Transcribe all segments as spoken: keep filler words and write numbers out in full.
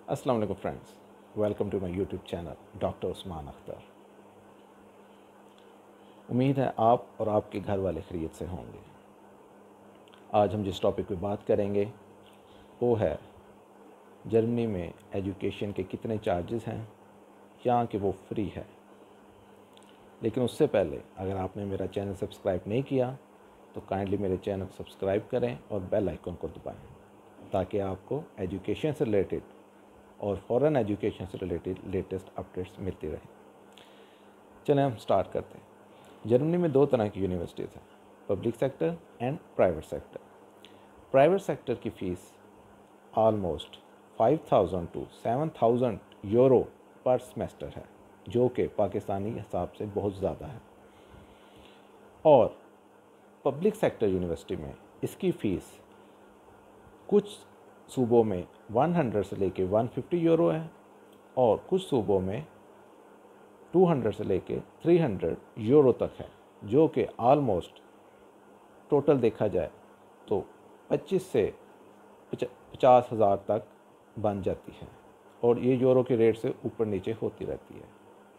अस्सलाम वालेकुम friends, welcome to my YouTube channel doctor Usman Akhtar. उम्मीद है आप और आपके घर वाले खैरियत से होंगे। आज हम जिस टॉपिक पे बात करेंगे वो है जर्मनी में एजुकेशन के कितने चार्जेस हैं या कि वो फ्री है। लेकिन उससे पहले अगर आपने मेरा चैनल सब्सक्राइब नहीं किया तो काइंडली मेरे चैनल को सब्सक्राइब करें और बेल आइकन को दबाएं ताकि आपको एजुकेशन से रिलेटेड और फॉरेन एजुकेशन से रिलेटेड लेटेस्ट अपडेट्स मिलती रहें। चलें हम स्टार्ट करते हैं। जर्मनी में दो तरह की यूनिवर्सिटीज़ हैं, public sector and private sector. Private sector की fees almost five thousand to seven thousand euro per semester है, जो कि पाकिस्तानी हिसाब से बहुत ज़्यादा है। और पब्लिक सेक्टर यूनिवर्सिटी में इसकी फ़ीस कुछ सूबों में सौ से लेके एक सौ पचास यूरो है और कुछ सूबों में दो सौ से लेके तीन सौ यूरो तक है, जो कि आलमोस्ट टोटल देखा जाए तो पच्चीस से पचास हज़ार तक बन जाती है और ये यूरो के रेट से ऊपर नीचे होती रहती है।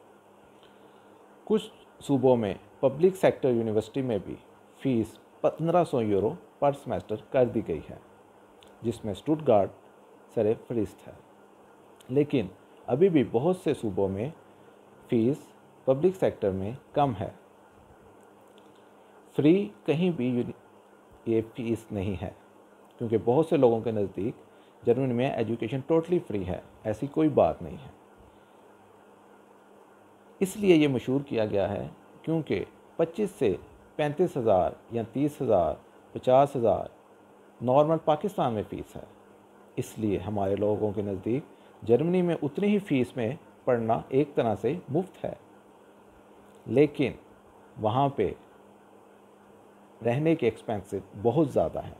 कुछ सूबों में पब्लिक सेक्टर यूनिवर्सिटी में भी फ़ीस पंद्रह सौ यूरो पर सेमेस्टर कर दी गई है, जिसमें स्टुटगार्ट सरे फहरिस्त है। लेकिन अभी भी बहुत से सूबों में फ़ीस पब्लिक सेक्टर में कम है। फ्री कहीं भी ये फ़ीस नहीं है, क्योंकि बहुत से लोगों के नज़दीक जर्मनी में एजुकेशन टोटली फ्री है। ऐसी कोई बात नहीं है। इसलिए ये मशहूर किया गया है क्योंकि पच्चीस से पैंतीस हज़ार या तीस हज़ार पचास हज़ार नॉर्मल पाकिस्तान में फ़ीस है। इसलिए हमारे लोगों के नज़दीक जर्मनी में उतनी ही फ़ीस में पढ़ना एक तरह से मुफ्त है, लेकिन वहाँ पे रहने के एक्सपेंसिव बहुत ज़्यादा है।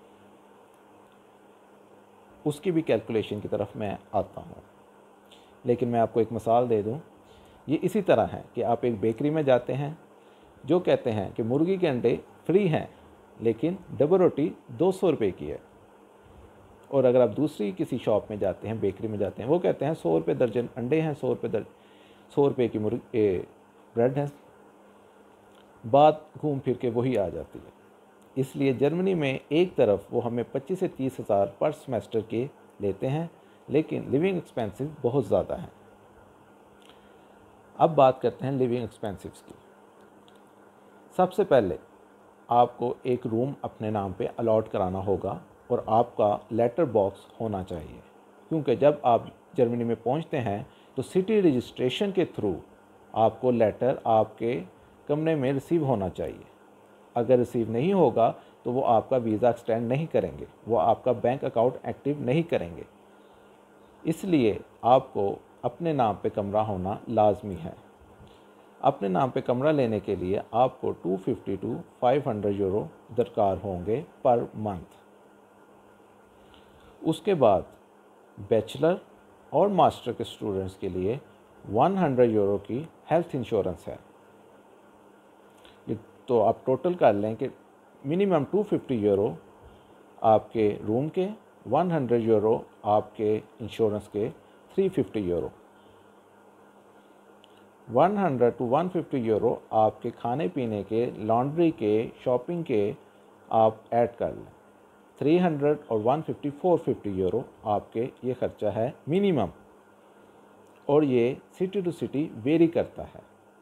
उसकी भी कैलकुलेशन की तरफ मैं आता हूँ, लेकिन मैं आपको एक मिसाल दे दूँ। ये इसी तरह है कि आप एक बेकरी में जाते हैं जो कहते हैं कि मुर्गी के अंडे फ्री हैं, लेकिन डबल रोटी दो सौ रुपये की है। और अगर आप दूसरी किसी शॉप में जाते हैं, बेकरी में जाते हैं, वो कहते हैं सौ रुपये दर्जन अंडे हैं, सौ रुपये दर्जन सौ रुपये की मुर्गी ब्रेड है। बात घूम फिर के वही आ जाती है। इसलिए जर्मनी में एक तरफ वो हमें पच्चीस से तीस हज़ार पर सेमेस्टर के लेते हैं, लेकिन लिविंग एक्सपेंसिव बहुत ज़्यादा है। अब बात करते हैं लिविंग एक्सपेंसिव्स की। सबसे पहले आपको एक रूम अपने नाम पे अलॉट कराना होगा और आपका लेटर बॉक्स होना चाहिए, क्योंकि जब आप जर्मनी में पहुंचते हैं तो सिटी रजिस्ट्रेशन के थ्रू आपको लेटर आपके कमरे में रिसीव होना चाहिए। अगर रिसीव नहीं होगा तो वो आपका वीज़ा एक्सटेंड नहीं करेंगे, वो आपका बैंक अकाउंट एक्टिव नहीं करेंगे। इसलिए आपको अपने नाम पे कमरा होना लाजमी है। अपने नाम पे कमरा लेने के लिए आपको दो सौ पचास टू पाँच सौ यूरो दरकार होंगे पर मंथ। उसके बाद बैचलर और मास्टर के स्टूडेंट्स के लिए सौ यूरो की हेल्थ इंश्योरेंस है। तो आप टोटल कर लें कि मिनिमम दो सौ पचास यूरो आपके रूम के, सौ यूरो आपके इंश्योरेंस के, तीन सौ पचास यूरो सौ टू एक सौ पचास यूरो आपके खाने पीने के, लॉन्ड्री के, शॉपिंग के आप ऐड कर लें। तीन सौ और एक सौ पचास चार सौ पचास यूरो आपके ये ख़र्चा है मिनिमम, और ये सिटी टू सिटी वेरी करता है।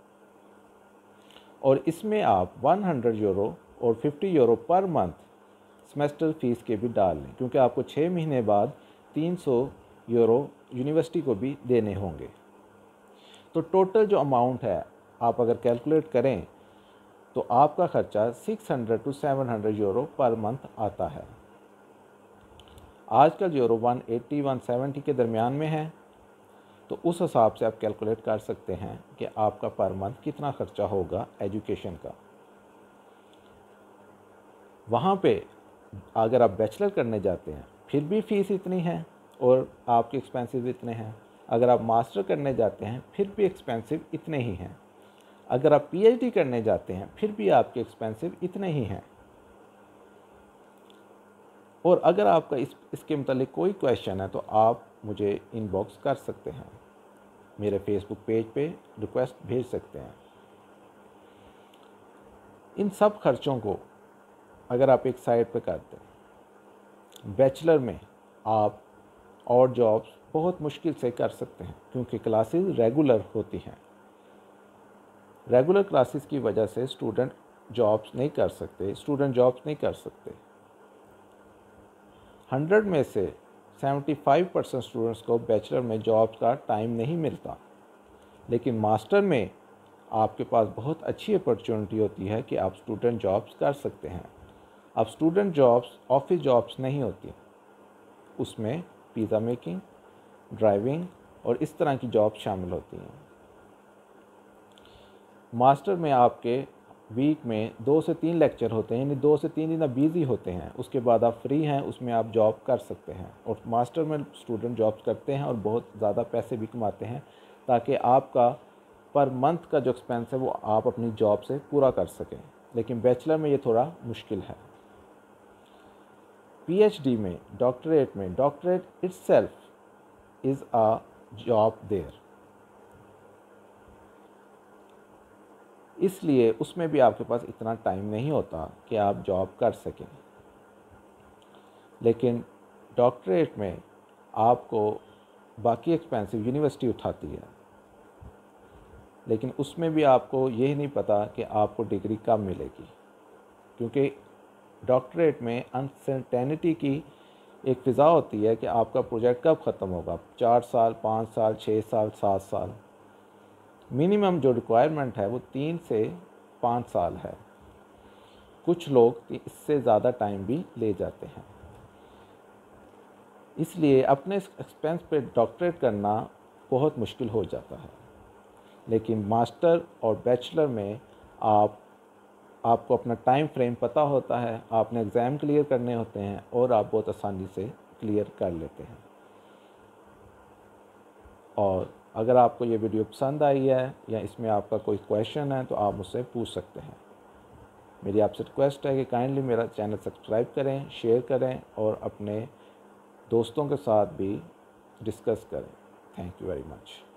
और इसमें आप सौ यूरो और पचास euro per month semester fees के भी डाल लें, क्योंकि आपको छः महीने बाद तीन सौ यूरो यूनिवर्सिटी को भी देने होंगे। तो टोटल जो अमाउंट है आप अगर कैलकुलेट करें तो आपका ख़र्चा छह सौ टू सात सौ यूरो पर मंथ आता है। आजकल यूरो एक सौ अस्सी एक सौ सत्तर के दरमियान में है, तो उस हिसाब से आप कैलकुलेट कर सकते हैं कि आपका पर मंथ कितना ख़र्चा होगा एजुकेशन का। वहाँ पे अगर आप बैचलर करने जाते हैं फिर भी फ़ीस इतनी है और आपके एक्सपेंसेस इतने हैं। अगर आप मास्टर करने जाते हैं फिर भी एक्सपेंसिव इतने ही हैं। अगर आप पीएचडी करने जाते हैं फिर भी आपके एक्सपेंसिव इतने ही हैं। और अगर आपका इस इसके मतलब कोई क्वेश्चन है तो आप मुझे इनबॉक्स कर सकते हैं, मेरे फेसबुक पेज पे रिक्वेस्ट भेज सकते हैं। इन सब खर्चों को अगर आप एक साइड पे करते हैं, बैचलर में आप और जॉब्स बहुत मुश्किल से कर सकते हैं क्योंकि क्लासेस रेगुलर होती हैं। रेगुलर क्लासेस की वजह से स्टूडेंट जॉब्स नहीं कर सकते स्टूडेंट जॉब्स नहीं कर सकते। हंड्रेड में से पचहत्तर परसेंट स्टूडेंट्स को बैचलर में जॉब्स का टाइम नहीं मिलता, लेकिन मास्टर में आपके पास बहुत अच्छी अपॉर्चुनिटी होती है कि आप स्टूडेंट जॉब्स कर सकते हैं। अब स्टूडेंट जॉब्स ऑफिस जॉब्स नहीं होती, उसमें पिज़्ज़ा मेकिंग, ड्राइविंग और इस तरह की जॉब शामिल होती हैं। मास्टर में आपके वीक में दो से तीन लेक्चर होते हैं, यानी दो से तीन दिन आप बिज़ी होते हैं, उसके बाद आप फ्री हैं, उसमें आप जॉब कर सकते हैं। और मास्टर में स्टूडेंट जॉब करते हैं और बहुत ज़्यादा पैसे भी कमाते हैं ताकि आपका पर मंथ का जो एक्सपेंस है वो आप अपनी जॉब से पूरा कर सकें। लेकिन बैचलर में ये थोड़ा मुश्किल है। पीएचडी में, डॉक्टरेट में, doctorate itself is a job there, इसलिए उसमें भी आपके पास इतना टाइम नहीं होता कि आप जॉब कर सकें। लेकिन डॉक्टरेट में आपको बाकी एक्सपेंसिव यूनिवर्सिटी उठाती है, लेकिन उसमें भी आपको ये नहीं पता कि आपको डिग्री कब मिलेगी, क्योंकि डॉक्टरेट में अनसर्टेनिटी की एक फ़िज़ा होती है कि आपका प्रोजेक्ट कब ख़त्म होगा, चार साल, पाँच साल, छः साल, सात साल। मिनिमम जो रिक्वायरमेंट है वो तीन से पाँच साल है। कुछ लोग इससे ज़्यादा टाइम भी ले जाते हैं। इसलिए अपने एक्सपेंस पे डॉक्टरेट करना बहुत मुश्किल हो जाता है। लेकिन मास्टर और बैचलर में आप आपको अपना टाइम फ्रेम पता होता है, आपने एग्ज़ाम क्लियर करने होते हैं और आप बहुत आसानी से क्लियर कर लेते हैं। और अगर आपको ये वीडियो पसंद आई है या इसमें आपका कोई क्वेश्चन है तो आप मुझसे पूछ सकते हैं। मेरी आपसे रिक्वेस्ट है कि काइंडली मेरा चैनल सब्सक्राइब करें, शेयर करें और अपने दोस्तों के साथ भी डिस्कस करें। Thank you very much.